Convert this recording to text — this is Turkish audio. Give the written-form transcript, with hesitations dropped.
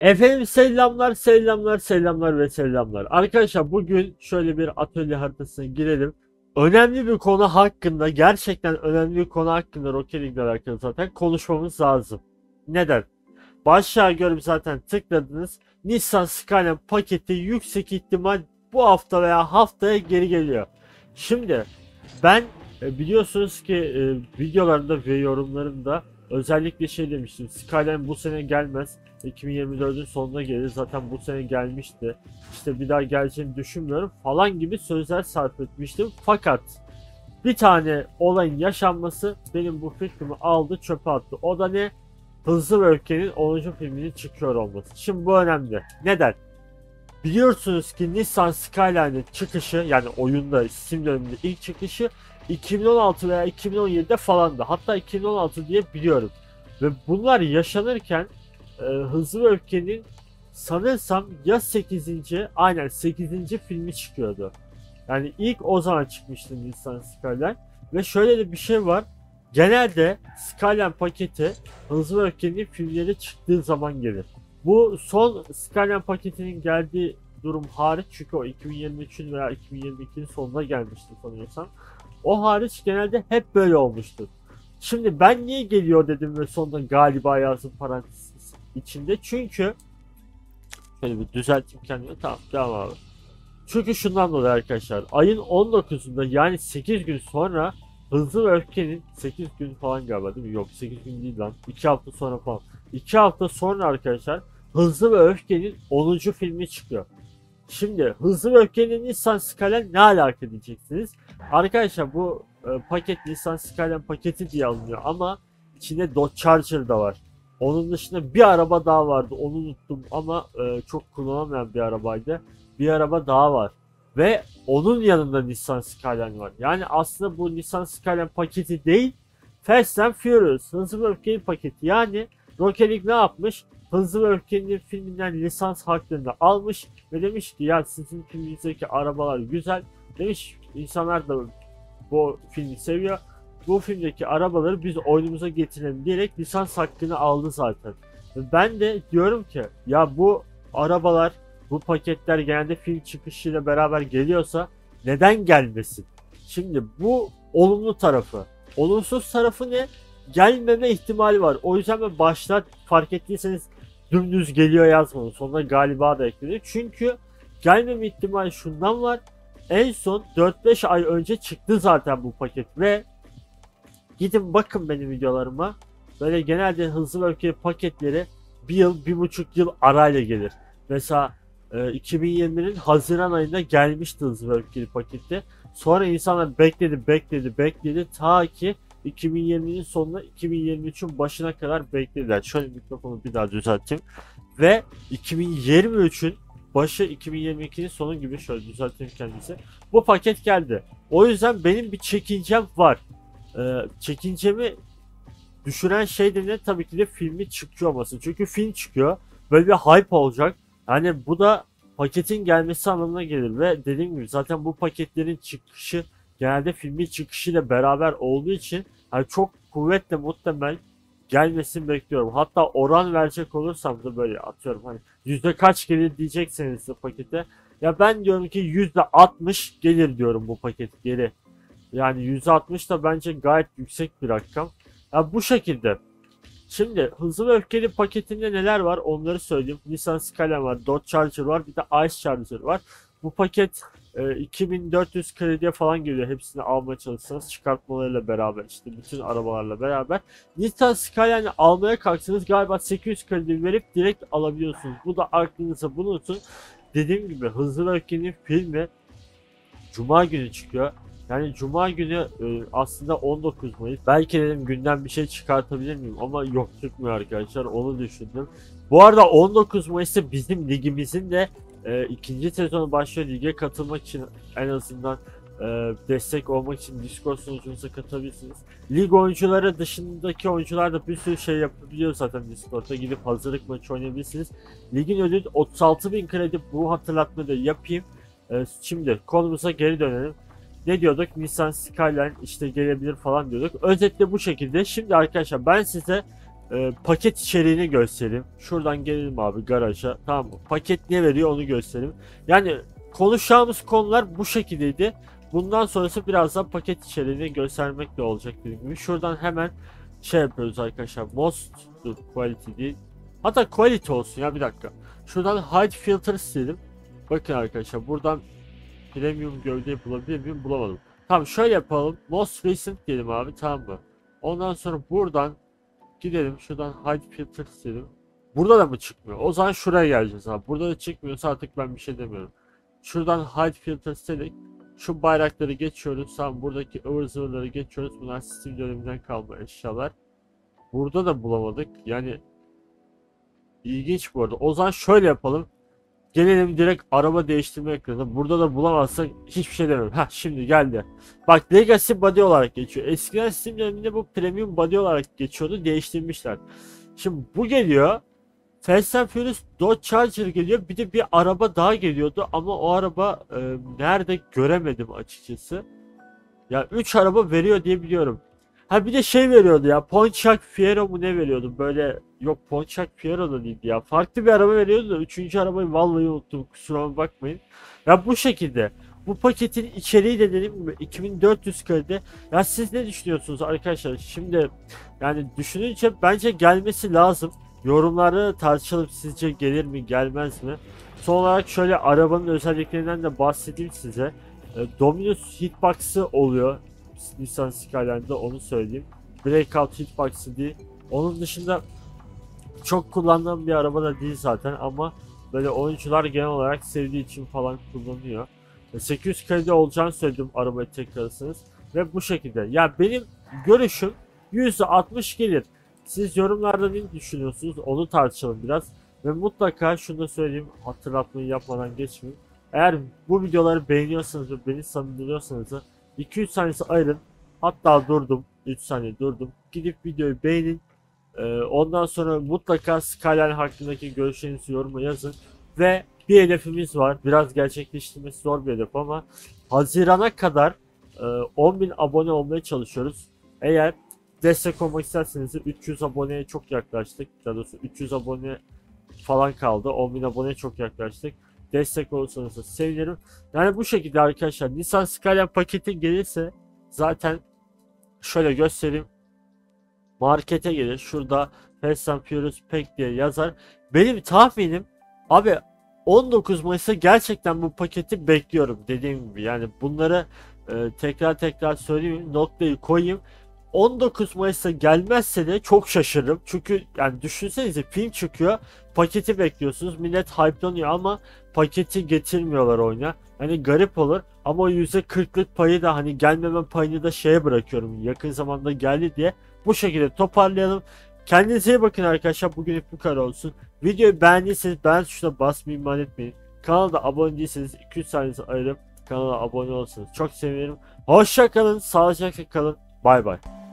Efendim selamlar, selamlar, selamlar ve selamlar. Arkadaşlar bugün şöyle bir atölye haritasına girelim. Önemli bir konu hakkında, gerçekten önemli bir konu hakkında Rocket League ile alakalı zaten konuşmamız lazım. Neden? Başlığa göre zaten tıkladınız. Nissan Skyline paketi yüksek ihtimal bu hafta veya haftaya geri geliyor. Şimdi ben biliyorsunuz ki videolarımda ve yorumlarımda özellikle şey demiştim. Skyline bu sene gelmez. 2024'ün sonuna gelir. Zaten bu sene gelmişti. İşte bir daha geleceğini düşünmüyorum falan gibi sözler sarf etmiştim. Fakat bir tane olayın yaşanması benim bu fikrimi aldı çöpe attı. O da ne? Hızlı ve Öfke'nin 10. filminin çıkıyor olması. Şimdi bu önemli. Neden? Biliyorsunuz ki Nissan Skyline'ın çıkışı, yani oyunda Steam döneminde ilk çıkışı 2016 veya 2017'de falandı. Hatta 2016 diye biliyorum. Ve bunlar yaşanırken Hızlı ve Öfke'nin sanırsam ya 8. aynen 8. filmi çıkıyordu. Yani ilk o zaman çıkmıştı Nissan Skyline. Ve şöyle de bir şey var. Genelde Skyline paketi Hızlı ve Öfke'nin filmleri çıktığı zaman gelir. Bu son Skyline paketinin geldiği durum hariç, çünkü o 2023'ün veya 2022'nin sonunda gelmişti sanıyorsam. O hariç genelde hep böyle olmuştur. Şimdi ben niye geliyor dedim ve sonunda galiba yazdım parantez içinde. Çünkü şöyle bir düzelteyim kendimi. Tamam, devam abi. Çünkü şundan dolayı arkadaşlar, ayın 19'unda yani 8 gün sonra Hızlı ve Öfke'nin 8 gün falan galiba değil mi? Yok, 8 gün değil lan. 2 hafta sonra falan. 2 hafta sonra arkadaşlar Hızlı ve Öfke'nin 10. filmi çıkıyor. Şimdi Hızlı ve Öfke'nin Nissan Skyline ne alaka diyeceksiniz. Arkadaşlar bu paket Nissan Skyline paketi diye alınıyor ama içinde Dodge Charger da var. Onun dışında bir araba daha vardı, onu unuttum ama çok kullanılmayan bir arabaydı. Bir araba daha var. Ve onun yanında Nissan Skyline var. Yani aslında bu Nissan Skyline paketi değil, Fast and Furious, Hızlı ve Öfke'nin paketi. Yani Rocket League ne yapmış? Hızlı ve Öfke'nin filminden lisans haklarını almış ve demiş ki ya sizin filminizdeki arabalar güzel. Demiş, insanlar da bu filmi seviyor. Bu filmdeki arabaları biz oyunumuza getirelim diyerek lisans hakkını aldı zaten. Ben de diyorum ki ya bu arabalar, bu paketler genelde film çıkışıyla beraber geliyorsa neden gelmesin? Şimdi bu olumlu tarafı. Olumsuz tarafı ne? Gelmeme ihtimali var. O yüzden ben başta fark ettiyseniz dümdüz geliyor yazmadım. Sonunda galiba da ekledim. Çünkü gelmeme ihtimali şundan var. En son 4-5 ay önce çıktı zaten bu paket ve gidin bakın benim videolarıma. Böyle genelde Hızlı ve Öfkeli paketleri 1 yıl, 1,5 yıl arayla gelir. Mesela 2020'nin Haziran ayında gelmişti Hızlı ve Öfkeli paketi. Sonra insanlar bekledi ta ki 2020'nin sonuna, 2023'ün başına kadar beklediler. Şöyle mikrofonu bir daha düzelteyim. Ve 2023'ün başı, 2022'nin sonu gibi, şöyle düzelteyim kendisi. Bu paket geldi. O yüzden benim bir çekincem var. Çekincemi düşüren şey de ne? Tabii ki de filmi çıkıyor olması. Çünkü film çıkıyor. Böyle bir hype olacak. Yani bu da paketin gelmesi anlamına gelir. Ve dediğim gibi zaten bu paketlerin çıkışı genelde filmin çıkışıyla beraber olduğu için yani çok kuvvetle muhtemel gelmesini bekliyorum. Hatta oran verecek olursam da böyle atıyorum, hani yüzde kaç gelir diyecekseniz de pakete. Ya ben diyorum ki %60 gelir diyorum bu paket geri. Yani %60 da bence gayet yüksek bir rakam. Ya bu şekilde. Şimdi Hızlı ve Öfkeli paketinde neler var onları söyleyeyim. Nissan Skyline var, Dodge Charger var, bir de Ice Charger var. Bu paket 2400 krediye falan geliyor hepsini almaya çalışsanız, çıkartmalarıyla beraber, işte bütün arabalarla beraber. Nissan Skyline'i almaya kalksanız galiba 800 kredi verip direkt alabiliyorsunuz. Bu da aklınıza bulunsun. Dediğim gibi Hızlı ve Öfkeli'nin filmi Cuma günü çıkıyor. Yani Cuma günü aslında 19 Mayıs. Belki dedim günden bir şey çıkartabilir miyim ama yok, çıkmıyor arkadaşlar, onu düşündüm. Bu arada 19 Mayıs'ta bizim ligimizin de ikinci sezonu başlıyor. Lige katılmak için en azından destek olmak için Discord sunucumuza katılabilirsiniz. Lig oyuncuları dışındaki oyuncular da bir sürü şey yapabiliyor zaten Discord'da. Gidip hazırlık maçı oynayabilirsiniz. Ligin ödülü 36.000 kredi, bu hatırlatmayı da yapayım. Şimdi konumuza geri dönelim. Ne diyorduk? Nissan Skyline işte gelebilir falan diyorduk. Özetle bu şekilde. Şimdi arkadaşlar ben size paket içeriğini göstereyim. Şuradan gelelim abi garaja. Tamam mı? Paket ne veriyor onu göstereyim. Yani konuşacağımız konular bu şekildeydi. Bundan sonrası birazdan paket içeriğini göstermekle olacak dediğim gibi. Şuradan hemen şey yapıyoruz arkadaşlar. Most quality değil. Hatta quality olsun ya, bir dakika. Şuradan hide filters dedim. Bakın arkadaşlar buradan premium gövdeyi bulabilir miyim? Bulamadım. Tamam şöyle yapalım. Most recent diyelim abi, tamam mı? Ondan sonra buradan gidelim. Şuradan hide filters dedim. Burada da mı çıkmıyor? O zaman şuraya geleceğiz abi. Burada da çıkmıyorsa artık ben bir şey demiyorum. Şuradan hide filters dedik. Şu bayrakları geçiyoruz. Tamam, buradaki ıvır zıvırları geçiyoruz. Bunlar Steam döneminden kalma eşyalar. Burada da bulamadık. Yani ilginç bu arada. O zaman şöyle yapalım. Gelelim direkt araba değiştirme ekranına. Burada da bulamazsak hiçbir şey demiyorum. Ha, şimdi geldi. Bak, Legacy Body olarak geçiyor. Eskiden Steam döneminde bu Premium Body olarak geçiyordu. Değiştirmişler. Şimdi bu geliyor. Fast and Furious Dodge Charger geliyor. Bir de bir araba daha geliyordu. Ama o araba nerede göremedim açıkçası. Ya 3 araba veriyor diye biliyorum. Ha bir de şey veriyordu ya. Pontiac Fiero mu ne veriyordu? Böyle yok, Pontiac Fiero da değildi ya. Farklı bir araba veriyordu da 3. arabayı vallahi unuttum. Kusuruma bakmayın. Ya bu şekilde. Bu paketin içeriği de dediğim gibi 2400 kredi. Ya siz ne düşünüyorsunuz arkadaşlar? Şimdi yani düşününce bence gelmesi lazım. Yorumlarda tartışalım, sizce gelir mi gelmez mi? Son olarak şöyle arabanın özelliklerinden de bahsedeyim size. Dominus hitbox'ı oluyor Nissan Skyline'da, onu söyleyeyim. Breakout hitbox'ı değil. Onun dışında çok kullanılan bir araba da değil zaten ama böyle oyuncular genel olarak sevdiği için falan kullanıyor. 800 kredi olacağını söyledim arabayı tekrar alırsanız ve bu şekilde. Ya benim görüşüm %60 gelir. Siz yorumlarda ne düşünüyorsunuz? Onu tartışalım biraz. Ve mutlaka şunu da söyleyeyim, hatırlatmayı yapmadan geçmeyeyim. Eğer bu videoları beğeniyorsanız ve beni samimiliyorsanız da 2-3 saniyesi ayırın. Hatta durdum. 3 saniye durdum. Gidip videoyu beğenin. Ondan sonra mutlaka Skyline hakkındaki görüşlerinizi yoruma yazın. Ve bir hedefimiz var. Biraz gerçekleştirmesi zor bir hedef ama Haziran'a kadar 10.000 abone olmaya çalışıyoruz. Eğer destek olmak isterseniz 300 aboneye çok yaklaştık. Daha doğrusu 300 abone falan kaldı. 10.000 aboneye çok yaklaştık. Destek olursanız da sevinirim. Yani bu şekilde arkadaşlar. Nissan Skyline paketi gelirse zaten şöyle göstereyim. Markete gelir. Şurada Fast and Furious Pack diye yazar. Benim tahminim abi 19 Mayıs'ta gerçekten bu paketi bekliyorum dediğim gibi. Yani bunları tekrar söyleyeyim, noktayı koyayım. 19 Mayıs'ta gelmezse de çok şaşırırım. Çünkü yani düşünsenize, film çıkıyor, paketi bekliyorsunuz. Millet hype'lanıyor ama paketi getirmiyorlar oyuna. Hani garip olur ama o %40'lık payı da, hani gelmeme payını da şeye bırakıyorum. Yakın zamanda geldi diye. Bu şekilde toparlayalım. Kendinize iyi bakın arkadaşlar. Bugünlük bu kadar olsun. Videoyu beğendiyseniz beğen tuşuna basmayı ihmal etmeyin. Kanala abone değilseniz 200 saniyenizi ayırıp kanala abone olursanız çok sevinirim. Hoşça kalın, sağlıcakla kalın. Bay bay.